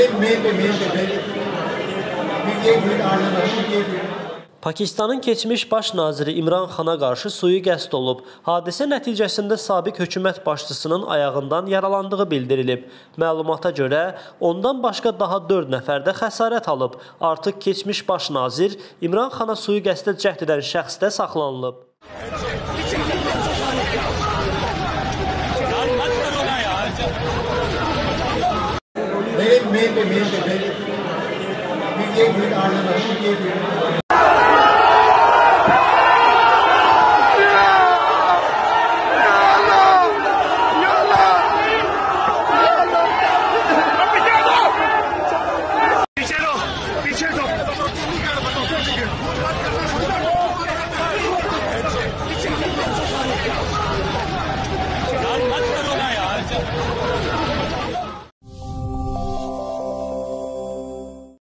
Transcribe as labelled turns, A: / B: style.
A: Pakistanın keçmiş baş naziri İmran Xana qarşı sui-qəsd olub. Hadisə nəticəsində sabiq hökumət başçısının ayağından yaralandığı bildirilib. Məlumata görə ondan başqa daha 4 nəfər də xəsarət alıb. Artıq keçmiş baş nazir İmran Xana sui-qəsdə cəhd edən şəxs də saxlanılıb.
B: यार मत करो ना यार।